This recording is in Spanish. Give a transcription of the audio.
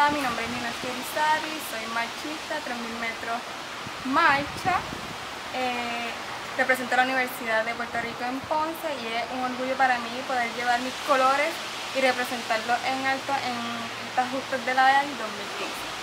Hola, mi nombre es Nina Irizarry, soy marchista, 3000 metros marcha. Represento a la Universidad de Puerto Rico en Ponce y es un orgullo para mí poder llevar mis colores y representarlos en alto en estas justas de la EAI 2015.